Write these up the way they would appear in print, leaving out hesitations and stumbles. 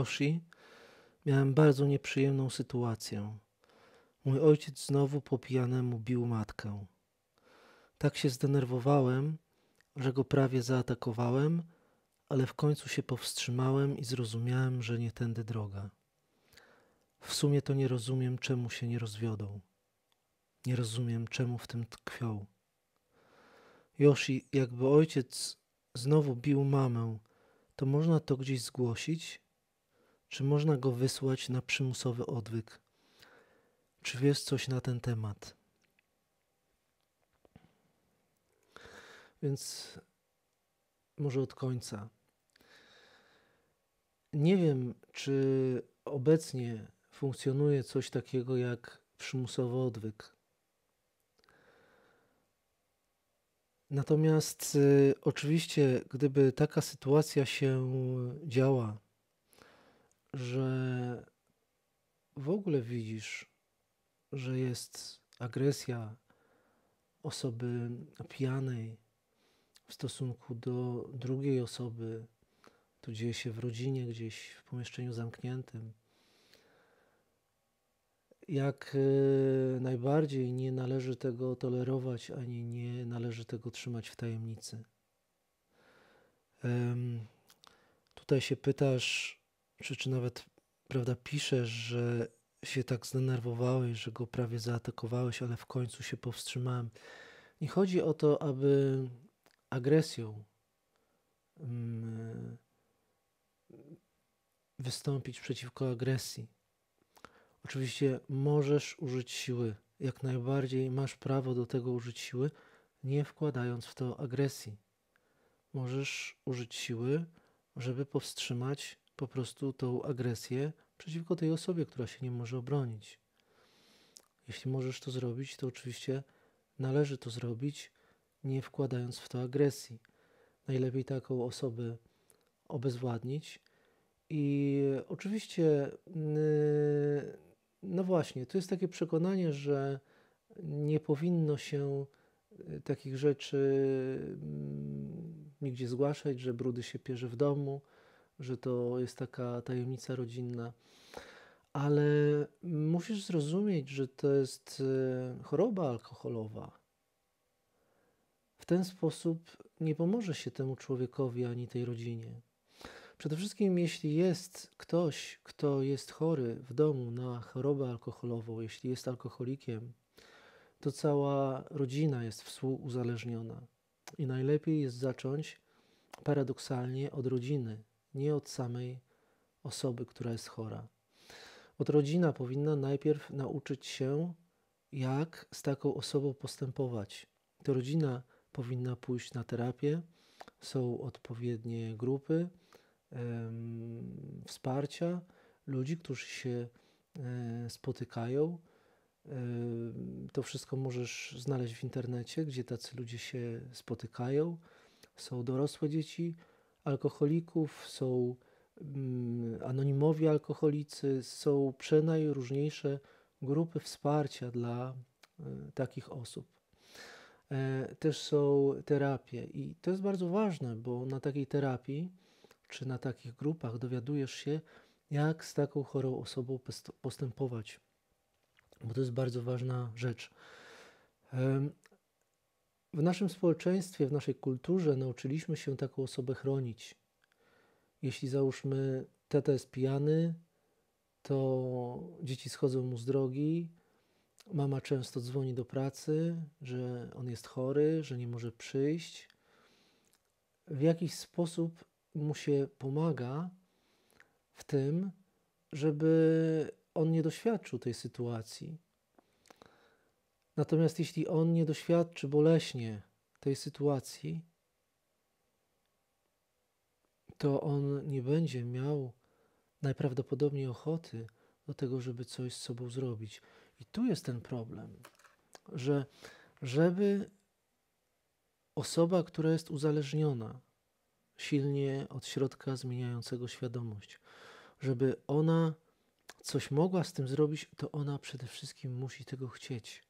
Joshi, miałem bardzo nieprzyjemną sytuację. Mój ojciec znowu po pijanemu bił matkę. Tak się zdenerwowałem, że go prawie zaatakowałem, ale w końcu się powstrzymałem i zrozumiałem, że nie tędy droga. W sumie to nie rozumiem, czemu się nie rozwiodą. Nie rozumiem, czemu w tym tkwią. Joshi, jakby ojciec znowu bił mamę, to można to gdzieś zgłosić? Czy można go wysłać na przymusowy odwyk? Czy wiesz coś na ten temat? Więc może od końca. Nie wiem, czy obecnie funkcjonuje coś takiego jak przymusowy odwyk. Natomiast oczywiście, gdyby taka sytuacja się działa, że w ogóle widzisz, że jest agresja osoby pijanej w stosunku do drugiej osoby, to dzieje się w rodzinie, gdzieś w pomieszczeniu zamkniętym, jak najbardziej nie należy tego tolerować, ani nie należy tego trzymać w tajemnicy. Tutaj się pytasz, czy nawet, prawda, piszesz, że się tak zdenerwowałeś, że go prawie zaatakowałeś, ale w końcu się powstrzymałem. Nie chodzi o to, aby agresją wystąpić przeciwko agresji. Oczywiście możesz użyć siły, jak najbardziej masz prawo do tego użyć siły, nie wkładając w to agresji. Możesz użyć siły, żeby powstrzymać po prostu tą agresję przeciwko tej osobie, która się nie może obronić. Jeśli możesz to zrobić, to oczywiście należy to zrobić, nie wkładając w to agresji. Najlepiej taką osobę obezwładnić. I oczywiście, no właśnie, to jest takie przekonanie, że nie powinno się takich rzeczy nigdzie zgłaszać, że brudy się pierze w domu, że to jest taka tajemnica rodzinna. Ale musisz zrozumieć, że to jest choroba alkoholowa. W ten sposób nie pomoże się temu człowiekowi ani tej rodzinie. Przede wszystkim, jeśli jest ktoś, kto jest chory w domu na chorobę alkoholową, jeśli jest alkoholikiem, to cała rodzina jest współuzależniona. I najlepiej jest zacząć paradoksalnie od rodziny, nie od samej osoby, która jest chora. Od rodzina powinna najpierw nauczyć się, jak z taką osobą postępować. To rodzina powinna pójść na terapię, są odpowiednie grupy wsparcia, ludzi, którzy się spotykają. To wszystko możesz znaleźć w internecie, gdzie tacy ludzie się spotykają. Są dorosłe dzieci alkoholików, są anonimowi alkoholicy, są przenajróżniejsze grupy wsparcia dla takich osób. Też są terapie i to jest bardzo ważne, bo na takiej terapii czy na takich grupach dowiadujesz się, jak z taką chorą osobą postępować, bo to jest bardzo ważna rzecz. W naszym społeczeństwie, w naszej kulturze nauczyliśmy się taką osobę chronić. Jeśli załóżmy tata jest pijany, to dzieci schodzą mu z drogi, mama często dzwoni do pracy, że on jest chory, że nie może przyjść. W jakiś sposób mu się pomaga w tym, żeby on nie doświadczył tej sytuacji. Natomiast jeśli on nie doświadczy boleśnie tej sytuacji, to on nie będzie miał najprawdopodobniej ochoty do tego, żeby coś z sobą zrobić. I tu jest ten problem, że żeby osoba, która jest uzależniona silnie od środka zmieniającego świadomość, żeby ona coś mogła z tym zrobić, to ona przede wszystkim musi tego chcieć.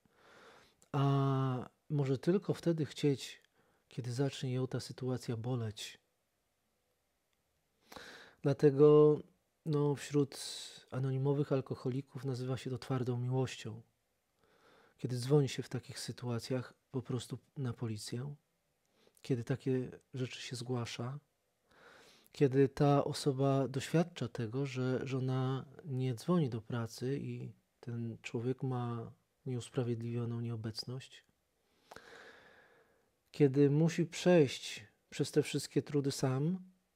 A może tylko wtedy chcieć, kiedy zacznie ją ta sytuacja boleć. Dlatego no, wśród anonimowych alkoholików nazywa się to twardą miłością. Kiedy dzwoni się w takich sytuacjach po prostu na policję, kiedy takie rzeczy się zgłasza, kiedy ta osoba doświadcza tego, że ona nie dzwoni do pracy i ten człowiek ma nieusprawiedliwioną nieobecność, kiedy musi przejść przez te wszystkie trudy sam,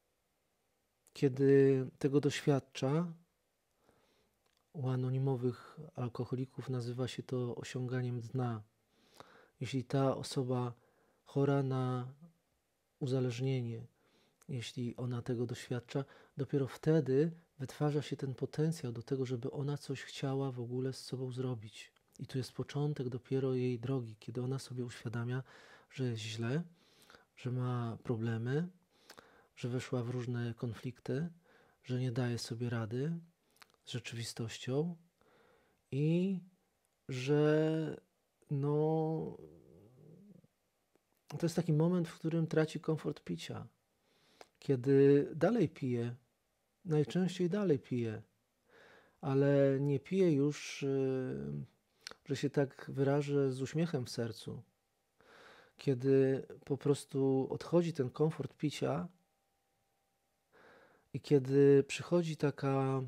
kiedy tego doświadcza, u anonimowych alkoholików nazywa się to osiąganiem dna. Jeśli ta osoba chora na uzależnienie, jeśli ona tego doświadcza, dopiero wtedy wytwarza się ten potencjał do tego, żeby ona coś chciała w ogóle z sobą zrobić. I tu jest początek dopiero jej drogi, kiedy ona sobie uświadamia, że jest źle, że ma problemy, że weszła w różne konflikty, że nie daje sobie rady z rzeczywistością i że no, to jest taki moment, w którym traci komfort picia. Kiedy dalej pije, najczęściej dalej pije, ale nie pije już, że się tak wyrażę, z uśmiechem w sercu. Kiedy po prostu odchodzi ten komfort picia i kiedy przychodzi taka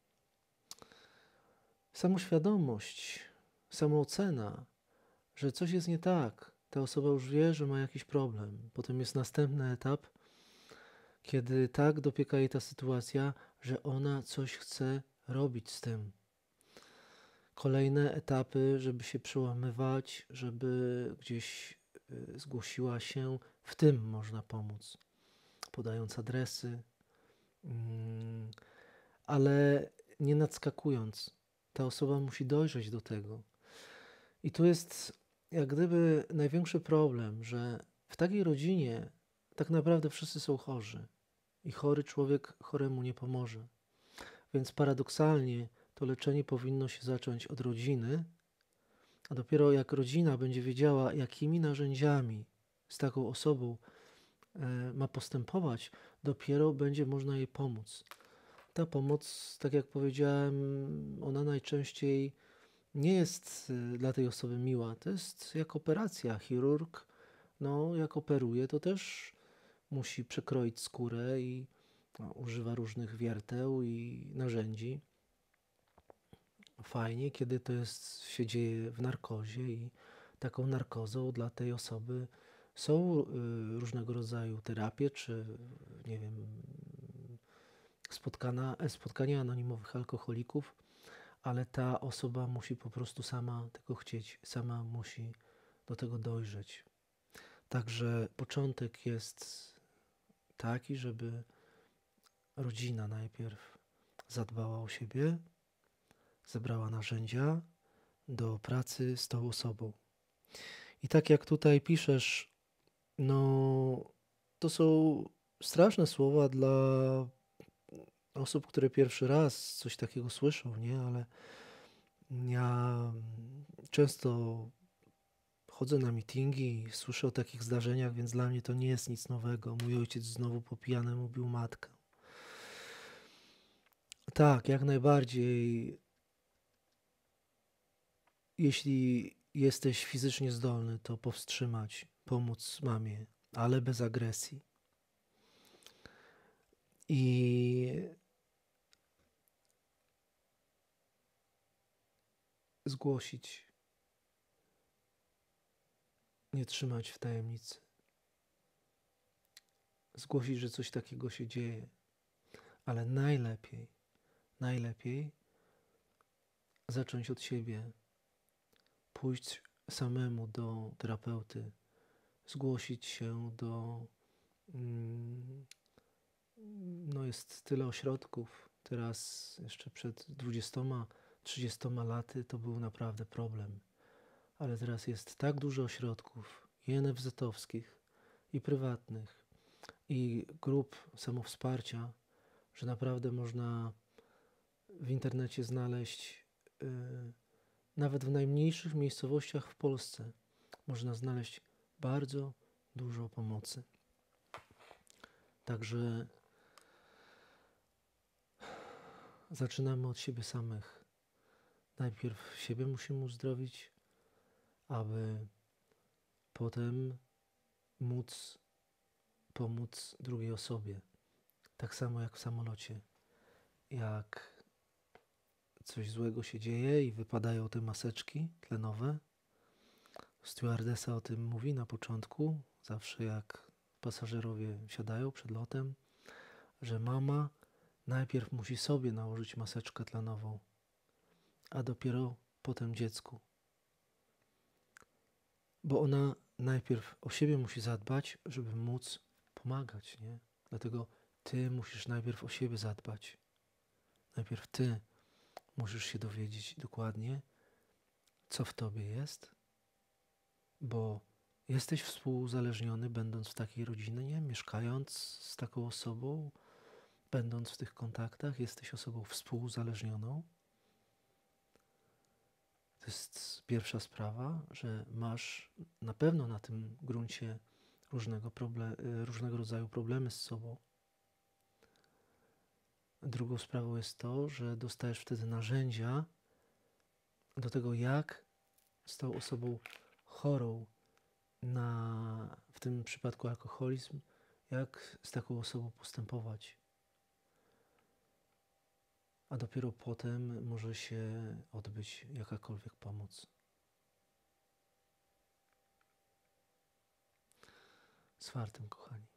samoświadomość, samoocena, że coś jest nie tak. Ta osoba już wie, że ma jakiś problem. Potem jest następny etap, kiedy tak dopieka jej ta sytuacja, że ona coś chce robić z tym. Kolejne etapy, żeby się przełamywać, żeby gdzieś zgłosiła się, w tym można pomóc, podając adresy, ale nie nadskakując. Ta osoba musi dojrzeć do tego. I tu jest jak gdyby największy problem, że w takiej rodzinie tak naprawdę wszyscy są chorzy i chory człowiek choremu nie pomoże. Więc paradoksalnie to leczenie powinno się zacząć od rodziny, a dopiero jak rodzina będzie wiedziała, jakimi narzędziami z taką osobą ma postępować, dopiero będzie można jej pomóc. Ta pomoc, tak jak powiedziałem, ona najczęściej nie jest dla tej osoby miła. To jest jak operacja. Chirurg, no, jak operuje, to też musi przekroić skórę i używa różnych wierteł i narzędzi. Fajnie, kiedy to się dzieje w narkozie i taką narkozą dla tej osoby są różnego rodzaju terapie, czy nie wiem, spotkania anonimowych alkoholików, ale ta osoba musi po prostu sama tego chcieć, sama musi do tego dojrzeć. Także początek jest taki, żeby rodzina najpierw zadbała o siebie, zebrała narzędzia do pracy z tą osobą. I tak jak tutaj piszesz, no to są straszne słowa dla osób, które pierwszy raz coś takiego słyszą, nie? Ale ja często chodzę na mityngi i słyszę o takich zdarzeniach, więc dla mnie to nie jest nic nowego. Mój ojciec znowu po pijanemu bił matkę. Tak, jak najbardziej. Jeśli jesteś fizycznie zdolny, to powstrzymać, pomóc mamie, ale bez agresji. I zgłosić, nie trzymać w tajemnicy. Zgłosić, że coś takiego się dzieje. Ale najlepiej zacząć od siebie. Pójść samemu do terapeuty. Zgłosić się do... No jest tyle ośrodków. Teraz jeszcze przed 20-30 laty to był naprawdę problem. Ale teraz jest tak dużo ośrodków i NFZ-owskich, i prywatnych, i grup samowsparcia, że naprawdę można w internecie znaleźć, nawet w najmniejszych miejscowościach w Polsce, można znaleźć bardzo dużo pomocy. Także zaczynamy od siebie samych. Najpierw siebie musimy uzdrowić, aby potem móc pomóc drugiej osobie. Tak samo jak w samolocie. Jak coś złego się dzieje i wypadają te maseczki tlenowe, stewardesa o tym mówi na początku, zawsze jak pasażerowie siadają przed lotem, że mama najpierw musi sobie nałożyć maseczkę tlenową, a dopiero potem dziecku. Bo ona najpierw o siebie musi zadbać, żeby móc pomagać, nie? Dlatego ty musisz najpierw o siebie zadbać. Najpierw ty musisz się dowiedzieć dokładnie, co w tobie jest, bo jesteś współuzależniony, będąc w takiej rodzinie, mieszkając z taką osobą, będąc w tych kontaktach, jesteś osobą współuzależnioną. To jest pierwsza sprawa, że masz na pewno na tym gruncie różnego rodzaju problemy z sobą. Drugą sprawą jest to, że dostajesz wtedy narzędzia do tego, jak z tą osobą chorą w tym przypadku alkoholizm, jak z taką osobą postępować. A dopiero potem może się odbyć jakakolwiek pomoc. Z fartem, kochani.